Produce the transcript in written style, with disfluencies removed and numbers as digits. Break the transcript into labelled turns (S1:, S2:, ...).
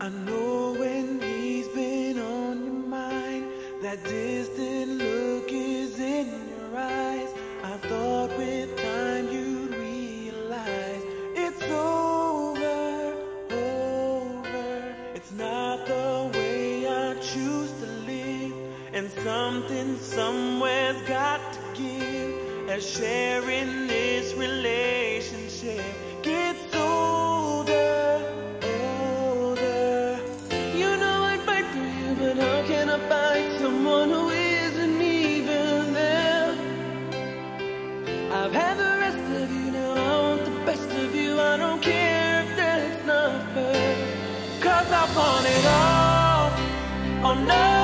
S1: I know when he's been on your mind, that distant look is in your eyes. I thought with time you'd realize it's over, over. It's not the way I choose to live, and something somewhere's got to give, as sharing this relationship gets older, older. You know I'd fight for you, but how can I fight someone who isn't even there? I've had the rest of you, now I want the best of you. I don't care if that's not fair, 'cause I want it all or nothing.